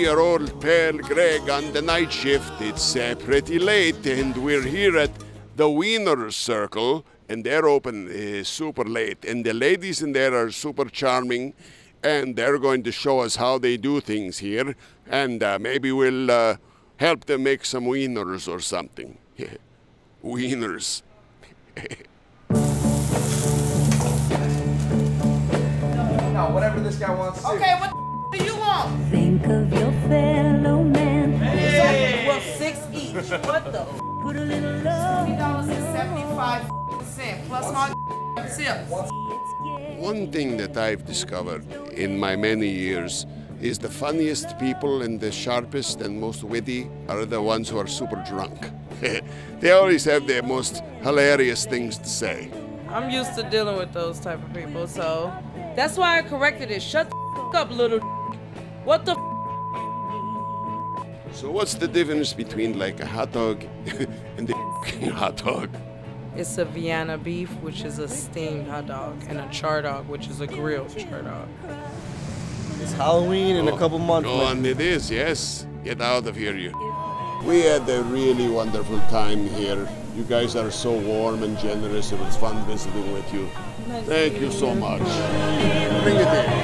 your old pal Greg on the night shift. It's pretty late, and we're here at the Wiener Circle, and they're open super late. And the ladies in there are super charming, and they're going to show us how they do things here, and maybe we'll help them make some wieners or something. Wieners. No, whatever this guy wants to do. Okay, what do you want? Think of your fellow man. Hey. Well, 6 each. What the? Put a little love. $20.75 plus my tips. One thing that I've discovered in my many years is the funniest people and the sharpest and most witty are the ones who are super drunk. They always have the most hilarious things to say. I'm used to dealing with those type of people, so that's why I corrected it. Shut the up, little. What the? So what's the difference between like a hot dog and a hot dog? It's a Vienna beef, which is a steamed hot dog, and a char dog, which is a grilled char dog. It's Halloween in a couple months. Go on, it is, yes. Get out of here, you. We had a really wonderful time here. You guys are so warm and generous. It was fun visiting with you. Thank you so much. Bring it in.